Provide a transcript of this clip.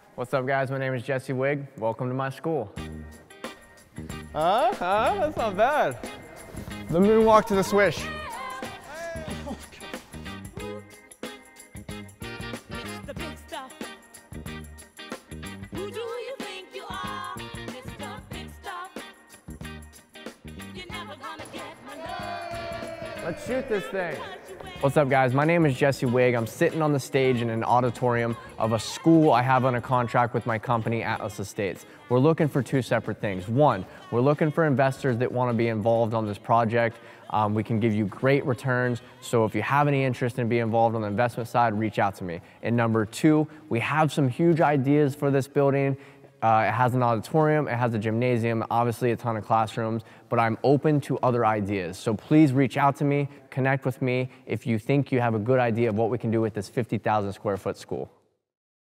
What's up, guys? My name is Jesse Wigg. Welcome to my school. That's not bad. The moonwalk to the swish. The big stuff. Who do you think you are? Mr. Big Stuff. You're never gonna get my love. Let's shoot this thing. What's up, guys? My name is Jesse Wigg. I'm sitting on the stage in an auditorium of a school I have on a contract with my company, Atlas Estates. We're looking for two separate things. One, we're looking for investors that want to be involved on this project. We can give you great returns, so if you have any interest in being involved on the investment side, reach out to me. And number two, we have some huge ideas for this building. It has an auditorium, it has a gymnasium, obviously a ton of classrooms, but I'm open to other ideas. So please reach out to me, connect with me if you think you have a good idea of what we can do with this 50,000 square foot school.